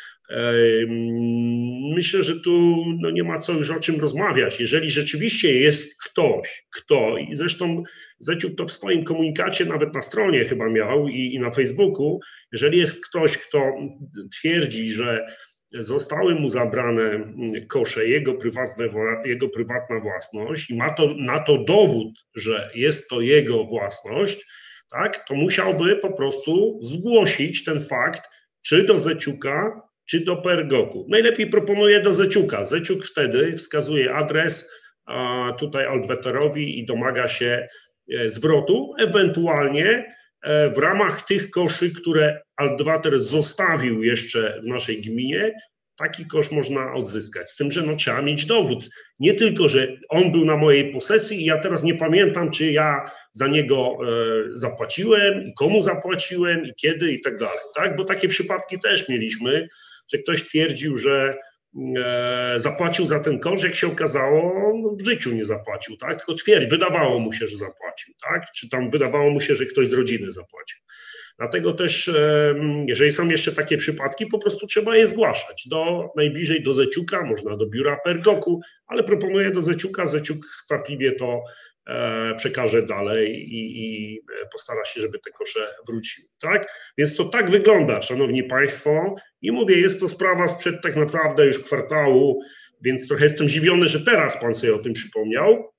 Myślę, że tu no nie ma co już o czym rozmawiać. Jeżeli rzeczywiście jest ktoś, kto, i zresztą Zeciuk to w swoim komunikacie nawet na stronie chyba miał i, i na Facebooku, jeżeli jest ktoś, kto twierdzi, że zostały mu zabrane kosze, jego, prywatne, jego prywatna własność i ma to, na to dowód, że jest to jego własność, tak, to musiałby po prostu zgłosić ten fakt, czy do Zeciuka, czy do Pergoku. Najlepiej proponuję do Zeciuka. Zeciuk wtedy wskazuje adres a, tutaj Altwaterowi i domaga się e, zwrotu, ewentualnie e, w ramach tych koszy, które Altwater zostawił jeszcze w naszej gminie, taki kosz można odzyskać. Z tym, że no, trzeba mieć dowód. Nie tylko, że on był na mojej posesji i ja teraz nie pamiętam, czy ja za niego e, zapłaciłem i komu zapłaciłem i kiedy i tak dalej. Tak? Bo takie przypadki też mieliśmy, że ktoś twierdził, że e, zapłacił za ten kosz, jak się okazało, no, w życiu nie zapłacił. Tak? Tylko twierdzi, wydawało mu się, że zapłacił. Tak? Czy tam wydawało mu się, że ktoś z rodziny zapłacił. Dlatego też, jeżeli są jeszcze takie przypadki, po prostu trzeba je zgłaszać do najbliżej do Zeciuka, można do biura Pergoku, ale proponuję do Zeciuka, Zeciuk skwapliwie to przekaże dalej i, i postara się, żeby te kosze wróciły, tak? Więc to tak wygląda, szanowni państwo, i mówię, jest to sprawa sprzed tak naprawdę już kwartału, więc trochę jestem zdziwiony, że teraz pan sobie o tym przypomniał,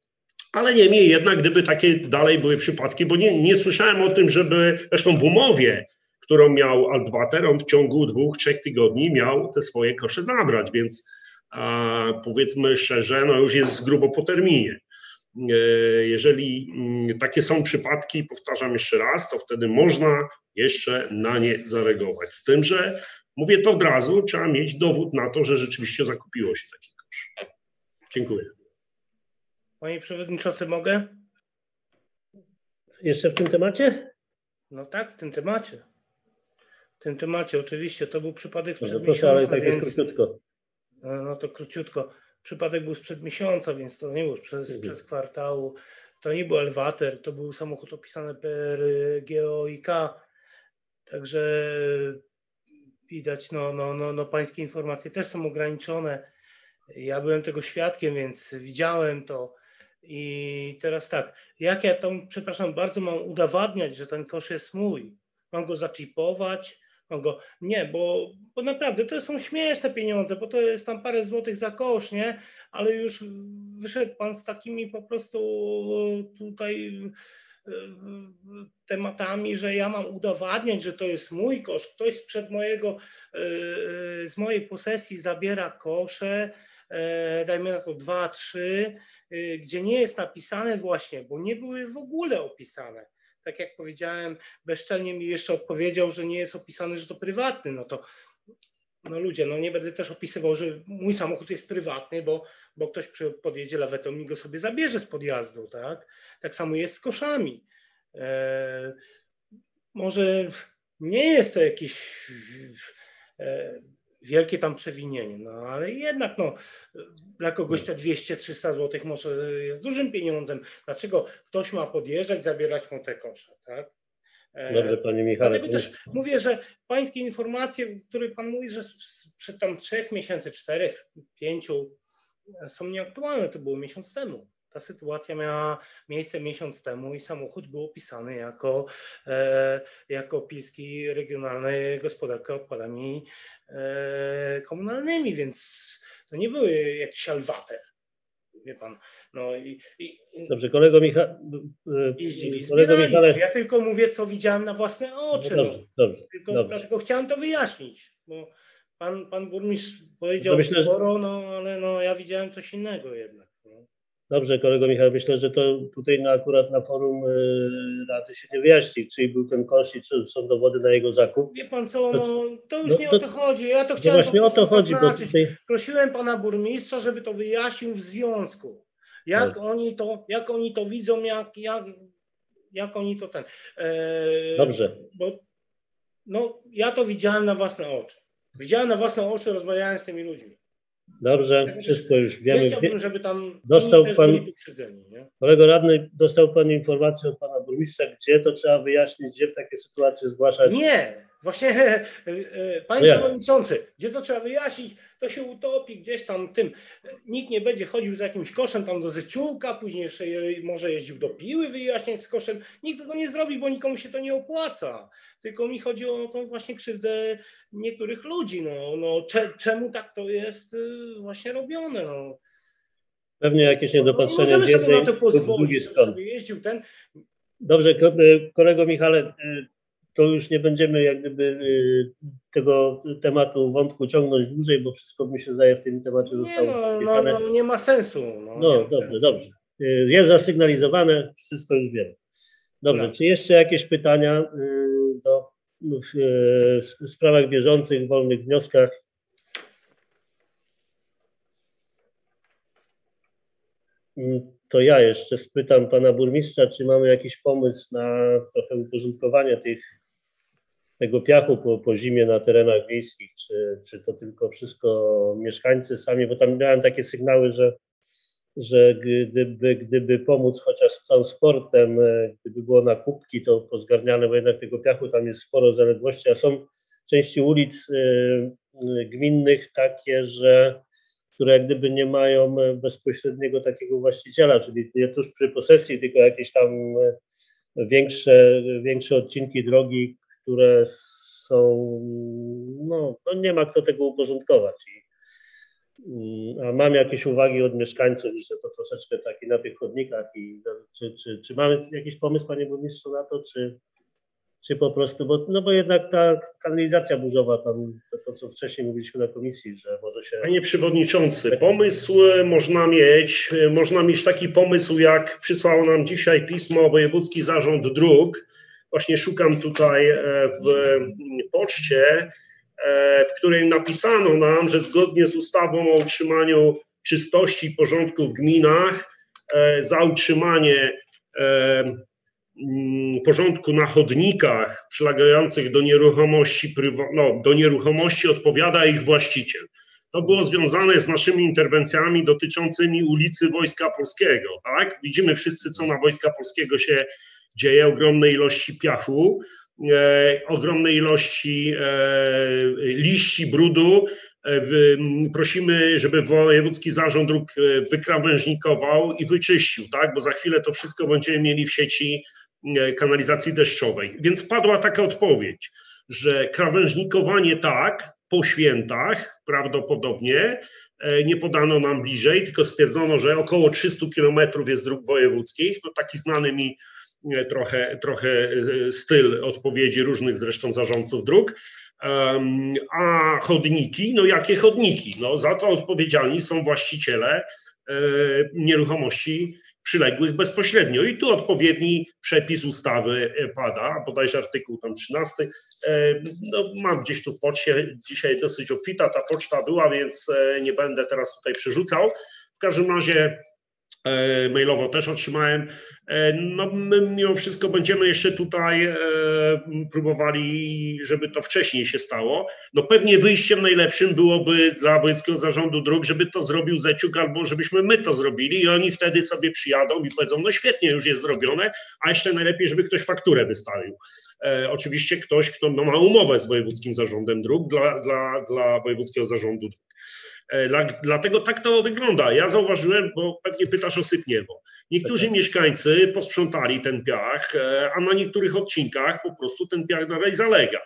Ale niemniej jednak, gdyby takie dalej były przypadki, bo nie, nie słyszałem o tym, żeby, zresztą w umowie, którą miał Altwater, on w ciągu dwóch, trzech tygodni miał te swoje kosze zabrać, więc a, powiedzmy szczerze, no już jest grubo po terminie. E, jeżeli m, takie są przypadki, powtarzam jeszcze raz, to wtedy można jeszcze na nie zareagować. Z tym, że mówię to od razu, trzeba mieć dowód na to, że rzeczywiście zakupiło się taki kosz. Dziękuję. Panie Przewodniczący, mogę? Jeszcze w tym temacie? No tak, w tym temacie. W tym temacie oczywiście to był przypadek sprzed No proszę, ale miesiąca, tak więc... jest króciutko. No to króciutko. Przypadek był sprzed miesiąca, więc to nie był sprzed, sprzed kwartału. To nie był Elwater, to był samochód opisany P R G O I K. Także widać, no, no, no, no pańskie informacje też są ograniczone. Ja byłem tego świadkiem, więc widziałem to. I teraz tak, jak ja tam, przepraszam bardzo, mam udowadniać, że ten kosz jest mój? Mam go zaczipować? Mam go... Nie, bo, bo naprawdę to są śmieszne pieniądze, bo to jest tam parę złotych za kosz, nie? Ale już wyszedł pan z takimi po prostu tutaj tematami, że ja mam udowadniać, że to jest mój kosz. Ktoś sprzed mojego, z mojej posesji zabiera kosze, dajmy na to dwa, trzy, gdzie nie jest napisane właśnie, bo nie były w ogóle opisane. Tak jak powiedziałem, bezczelnie mi jeszcze odpowiedział, że nie jest opisane, że to prywatny. No to, no ludzie, no nie będę też opisywał, że mój samochód jest prywatny, bo, bo ktoś przy, podjedzie lawetą i go sobie zabierze z podjazdu, tak? Tak samo jest z koszami. E, może nie jest to jakieś e, wielkie tam przewinienie, no ale jednak no, dla kogoś te dwieście trzysta złotych może jest dużym pieniądzem. Dlaczego ktoś ma podjeżdżać, zabierać mu te kosze, tak? Dobrze, panie Michale. Dlatego też mówię, że pańskie informacje, które pan mówi, że przed tam trzech miesięcy, czterech, pięciu są nieaktualne, to było miesiąc temu. Ta sytuacja miała miejsce miesiąc temu i samochód był opisany jako, e, jako Pilski Regionalny Gospodarka Odpadami e, Komunalnymi, więc to nie były jakiś Elwater, wie pan. No i, i, Dobrze, kolego, Micha... jeździli, kolego zbierali. Michale. Ja tylko mówię, co widziałem na własne oczy. No dobrze, dobrze, tylko, dobrze. Dlatego chciałem to wyjaśnić, bo pan, pan burmistrz powiedział No myślę, sporo, no ale no, ja widziałem coś innego jednak. No. Dobrze, kolego Michał, myślę, że to tutaj na, akurat na forum y, Rady się nie wyjaśni, czy był ten kosz i czy są dowody na jego zakup. Wie pan co, no to już no, nie to, o to chodzi, ja to no chciałem właśnie po o to chodzi, bo zaznaczyć. tutaj... Prosiłem pana burmistrza, żeby to wyjaśnił w związku. Jak, tak. oni, to, jak oni to widzą, jak, jak, jak oni to ten... E, Dobrze. Bo no, ja to widziałem na własne oczy. Widziałem na własne oczy, rozmawiałem z tymi ludźmi. Dobrze, Ja wszystko już wiemy. Nie chciałbym, żeby tam dostał też pan, byli pokrzywdzeni, nie? kolego radny, dostał pan informację od pana burmistrza, gdzie to trzeba wyjaśnić, gdzie w takie sytuacje zgłaszać? Nie, właśnie panie No przewodniczący, gdzie to trzeba wyjaśnić, to się utopi gdzieś tam tym. Nikt nie będzie chodził z jakimś koszem tam do zyciółka, później jeszcze może jeździł do Piły wyjaśniać z koszem. Nikt tego nie zrobi, bo nikomu się to nie opłaca. Tylko mi chodzi o tą właśnie krzywdę niektórych ludzi. No, no cze, czemu tak to jest właśnie robione? No. Pewnie jakieś niedopatrzenie no, z jednej na to lub pozwolić, drugiej strony. żeby jeździł ten. Dobrze, kolego Michale, to już nie będziemy jak gdyby tego tematu, wątku ciągnąć dłużej, bo wszystko mi się zdaje w tym temacie zostało Nie, no, no, no, nie ma sensu. No, no dobrze, sensu. dobrze. Jest zasygnalizowane, wszystko już wiemy. Dobrze, no. Czy jeszcze jakieś pytania do, w, w sprawach bieżących, wolnych wnioskach? To ja jeszcze spytam pana burmistrza, czy mamy jakiś pomysł na trochę uporządkowanie tych, tego piachu po, po zimie na terenach wiejskich, czy, czy to tylko wszystko mieszkańcy sami, bo tam miałem takie sygnały, że, że gdyby, gdyby pomóc chociaż z transportem, gdyby było na kubki to pozgarniane, bo jednak tego piachu tam jest sporo zaległości, a są części ulic gminnych takie, że które jak gdyby nie mają bezpośredniego takiego właściciela, czyli nie tuż przy posesji, tylko jakieś tam większe, większe odcinki drogi, które są, no, no nie ma kto tego uporządkować. I, A mam jakieś uwagi od mieszkańców, że to troszeczkę taki na tych chodnikach. I czy, czy, czy mamy jakiś pomysł, panie burmistrzu, na to, czy, czy po prostu, bo, no bo jednak ta kanalizacja burzowa, tam, to, to co wcześniej mówiliśmy na komisji, że może się... Panie przewodniczący, pomysł można mieć, można mieć taki pomysł, jak przysłał nam dzisiaj pismo Wojewódzki Zarząd Dróg. Właśnie szukam tutaj w poczcie, w której napisano nam, że zgodnie z ustawą o utrzymaniu czystości i porządku w gminach za utrzymanie porządku na chodnikach przylegających do nieruchomości, no, do nieruchomości odpowiada ich właściciel. To było związane z naszymi interwencjami dotyczącymi ulicy Wojska Polskiego. Tak? Widzimy wszyscy, co na Wojska Polskiego się dzieje, ogromnej ilości piachu, e, ogromnej ilości e, liści, brudu. E, w, prosimy, żeby Wojewódzki Zarząd Dróg wykrawężnikował i wyczyścił, tak? Bo za chwilę to wszystko będziemy mieli w sieci kanalizacji deszczowej. Więc padła taka odpowiedź, że krawężnikowanie tak, po świętach prawdopodobnie, nie podano nam bliżej, tylko stwierdzono, że około trzysta kilometrów jest dróg wojewódzkich. No taki znany mi trochę, trochę styl odpowiedzi różnych zresztą zarządców dróg. A chodniki, no jakie chodniki? No za to odpowiedzialni są właściciele nieruchomości przyległych bezpośrednio. I tu odpowiedni przepis ustawy pada, bodajże artykuł tam trzynasty. No, mam gdzieś tu w poczcie, dzisiaj dosyć obfita ta poczta była, więc nie będę teraz tutaj przerzucał. W każdym razie mailowo też otrzymałem. No, my mimo wszystko będziemy jeszcze tutaj próbowali, żeby to wcześniej się stało. No pewnie wyjściem najlepszym byłoby dla Wojewódzkiego Zarządu Dróg, żeby to zrobił Zeciuk, albo żebyśmy my to zrobili i oni wtedy sobie przyjadą i powiedzą, no świetnie, już jest zrobione, a jeszcze najlepiej, żeby ktoś fakturę wystawił. E, oczywiście ktoś, kto no, ma umowę z Wojewódzkim Zarządem Dróg dla, dla, dla Wojewódzkiego Zarządu Dróg. Dla, dlatego tak to wygląda. Ja zauważyłem, bo pewnie pytasz o Sypniewo. Niektórzy tak. mieszkańcy posprzątali ten piach, a na niektórych odcinkach po prostu ten piach dalej zalega.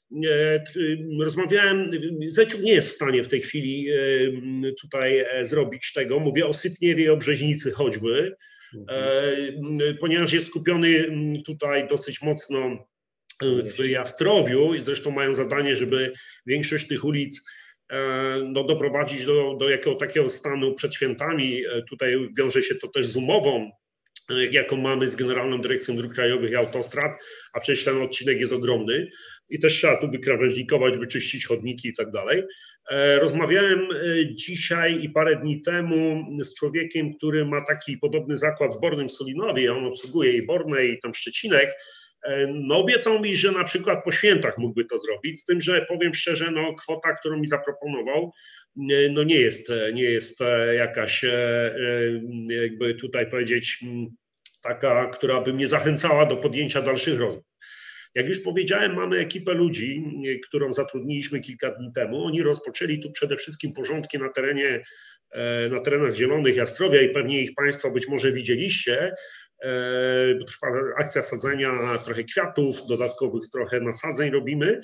Rozmawiałem, Zeciuk nie jest w stanie w tej chwili tutaj zrobić tego. Mówię o Sypniewie i o Brzeźnicy choćby, mhm. ponieważ jest skupiony tutaj dosyć mocno w Jastrowiu i zresztą mają zadanie, żeby większość tych ulic no, doprowadzić do, do jakiego takiego stanu przed świętami. Tutaj wiąże się to też z umową, jaką mamy z Generalną Dyrekcją Dróg Krajowych i Autostrad, a przecież ten odcinek jest ogromny i też trzeba tu wykrawężnikować, wyczyścić chodniki i tak dalej. Rozmawiałem dzisiaj i parę dni temu z człowiekiem, który ma taki podobny zakład w Bornym Solinowie, on obsługuje i Bornę, i tam Szczecinek. No obiecał mi, że na przykład po świętach mógłby to zrobić, z tym, że powiem szczerze, no kwota, którą mi zaproponował, no nie jest, nie jest jakaś, jakby tutaj powiedzieć, taka, która by mnie zachęcała do podjęcia dalszych rozmów. Jak już powiedziałem, mamy ekipę ludzi, którą zatrudniliśmy kilka dni temu. Oni rozpoczęli tu przede wszystkim porządki na terenie, na terenach zielonych Jastrowia i pewnie ich Państwo być może widzieliście. Trwa akcja sadzenia trochę kwiatów, dodatkowych trochę nasadzeń robimy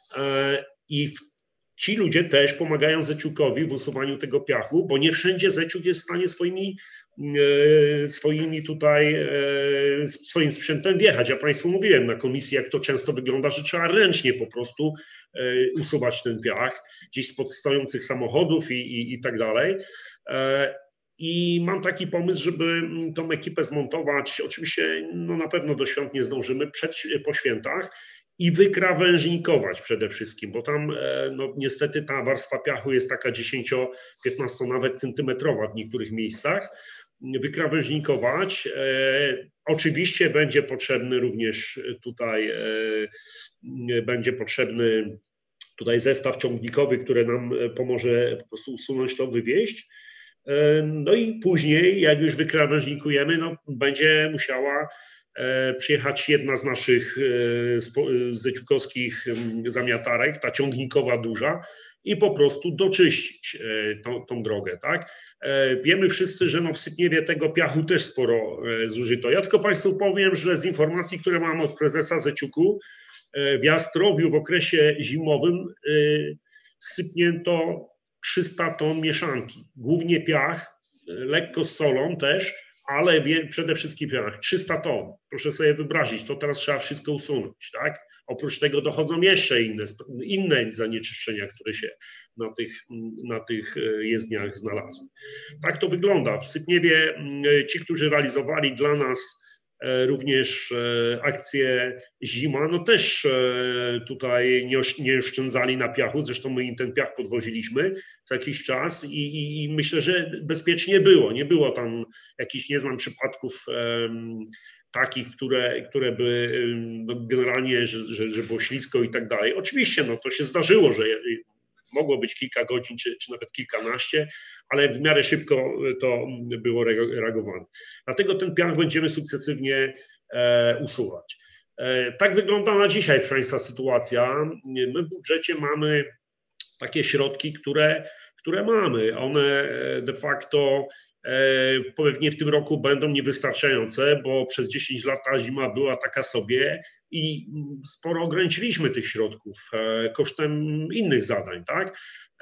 i ci ludzie też pomagają Zeciukowi w usuwaniu tego piachu, bo nie wszędzie Zeciuk jest w stanie swoimi, swoimi tutaj, swoim sprzętem wjechać. Ja Państwu mówiłem na komisji, jak to często wygląda, że trzeba ręcznie po prostu usuwać ten piach gdzieś spod stojących samochodów i, i, i tak dalej. I mam taki pomysł, żeby tą ekipę zmontować, oczywiście no na pewno do świąt nie zdążymy, przed, po świętach i wykrawężnikować przede wszystkim, bo tam no, niestety ta warstwa piachu jest taka dziesięcio piętnasto nawet centymetrowa w niektórych miejscach. Wykrawężnikować. E, oczywiście będzie potrzebny również tutaj, e, będzie potrzebny tutaj zestaw ciągnikowy, który nam pomoże po prostu usunąć to, wywieźć. No i później, jak już wykrawężnikujemy, no, będzie musiała przyjechać jedna z naszych zeciukowskich zamiatarek, ta ciągnikowa duża, i po prostu doczyścić tą, tą drogę, tak? Wiemy wszyscy, że no w Sypniewie tego piachu też sporo zużyto. Ja tylko Państwu powiem, że z informacji, które mam od prezesa Zeciuku, w Jastrowiu w okresie zimowym sypnięto trzysta ton mieszanki, głównie piach, lekko z solą też, ale wie, przede wszystkim piach, trzysta ton. Proszę sobie wyobrazić, to teraz trzeba wszystko usunąć, tak? Oprócz tego dochodzą jeszcze inne, inne zanieczyszczenia, które się na tych, na tych jezdniach znalazły. Tak to wygląda. W Sypniewie ci, którzy realizowali dla nas również akcję Zima, no też tutaj nie, nie oszczędzali na piachu, zresztą my im ten piach podwoziliśmy co jakiś czas i, i myślę, że bezpiecznie było. Nie było tam jakichś, nie znam przypadków um, takich, które, które by no generalnie, że, że, że było ślisko i tak dalej. Oczywiście, no to się zdarzyło, że mogło być kilka godzin, czy, czy nawet kilkanaście, ale w miarę szybko to było reagowane. Dlatego ten piach będziemy sukcesywnie e, usuwać. E, tak wygląda na dzisiaj, proszę Państwa, sytuacja. My w budżecie mamy takie środki, które, które mamy. One de facto pewnie w tym roku będą niewystarczające, bo przez dziesięć lat ta zima była taka sobie i sporo ograniczyliśmy tych środków kosztem innych zadań, tak?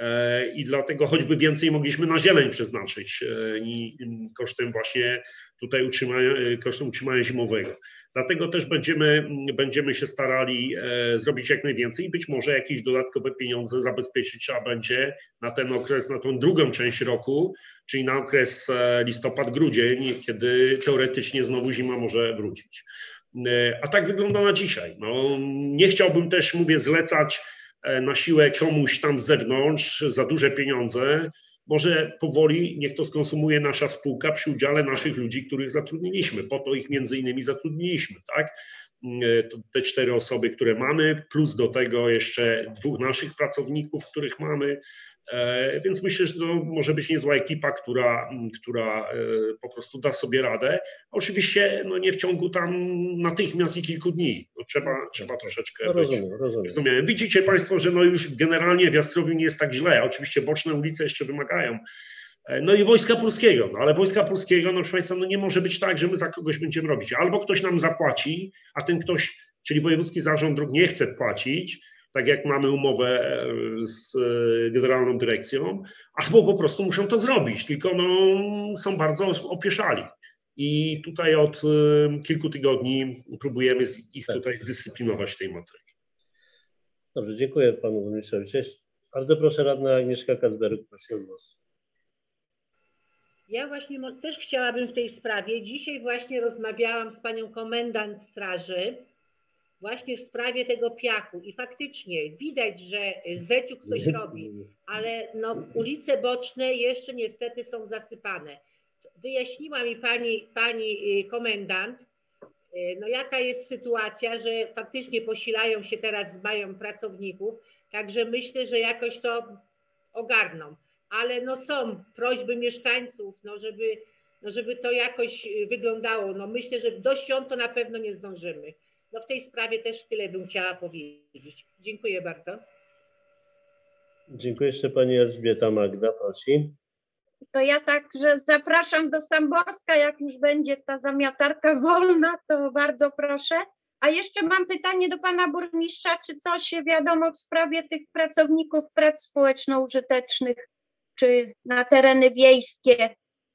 I dlatego choćby więcej mogliśmy na zieleń przeznaczyć i kosztem właśnie tutaj utrzymania, kosztem utrzymania zimowego. Dlatego też będziemy, będziemy się starali zrobić jak najwięcej i być może jakieś dodatkowe pieniądze zabezpieczyć trzeba będzie na ten okres, na tą drugą część roku, czyli na okres listopad-grudzień, kiedy teoretycznie znowu zima może wrócić. A tak wygląda na dzisiaj. No, nie chciałbym też, mówię, zlecać na siłę komuś tam z zewnątrz za duże pieniądze. Może powoli niech to skonsumuje nasza spółka przy udziale naszych ludzi, których zatrudniliśmy. Po to ich między innymi zatrudniliśmy, tak? Te cztery osoby, które mamy, plus do tego jeszcze dwóch naszych pracowników, których mamy. Więc myślę, że to może być niezła ekipa, która, która po prostu da sobie radę. Oczywiście no nie w ciągu tam natychmiast i kilku dni. No trzeba, trzeba troszeczkę no, rozumiem, być rozumiem. rozumiałem. Widzicie Państwo, że no już generalnie w Jastrowiu nie jest tak źle. Oczywiście boczne ulice jeszcze wymagają. No i Wojska Polskiego, no ale Wojska Polskiego, no proszę Państwa, no nie może być tak, że my za kogoś będziemy robić. Albo ktoś nam zapłaci, a ten ktoś, czyli Wojewódzki Zarząd Dróg nie chce płacić, tak jak mamy umowę z Generalną Dyrekcją, albo po prostu muszą to zrobić, tylko no, są bardzo opieszali. I tutaj od kilku tygodni próbujemy ich tutaj zdyscyplinować w tej materii. Dobrze, dziękuję panu burmistrzowi. Bardzo proszę, radna Agnieszka Kacberuk, proszę o głos. Ja właśnie też chciałabym w tej sprawie. Dzisiaj właśnie rozmawiałam z panią komendant straży właśnie w sprawie tego piachu i faktycznie widać, że Zeciuk coś robi, ale no, ulice boczne jeszcze niestety są zasypane. Wyjaśniła mi pani, pani komendant, no jaka jest sytuacja, że faktycznie posilają się teraz, mają pracowników, także myślę, że jakoś to ogarną. Ale no są prośby mieszkańców, no żeby, no żeby to jakoś wyglądało. No myślę, że do świąt to na pewno nie zdążymy. No w tej sprawie też tyle bym chciała powiedzieć. Dziękuję bardzo. Dziękuję. Jeszcze pani Elżbieta Magda, prosi. To ja także zapraszam do Samborska, jak już będzie ta zamiatarka wolna, to bardzo proszę. A jeszcze mam pytanie do pana burmistrza, czy coś wiadomo w sprawie tych pracowników prac społeczno-użytecznych, czy na tereny wiejskie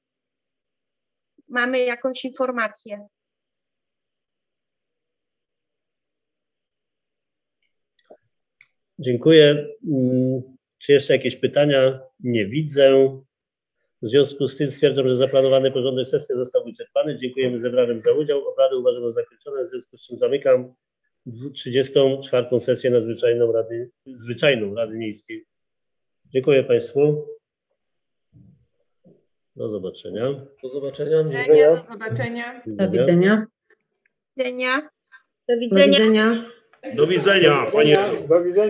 mamy jakąś informację? Dziękuję. Czy jeszcze jakieś pytania? Nie widzę. W związku z tym stwierdzam, że zaplanowany porządek sesji został wyczerpany. Dziękujemy zebranym za udział. Obrady uważam za zakończone, w związku z czym zamykam trzydziestą czwartą sesję nadzwyczajną Rady, zwyczajną Rady Miejskiej. Dziękuję Państwu. Do zobaczenia. Do zobaczenia. Do widzenia. Do zobaczenia. Do widzenia. Do widzenia. Do Do widzenia. Do widzenia, panie. Do widzenia.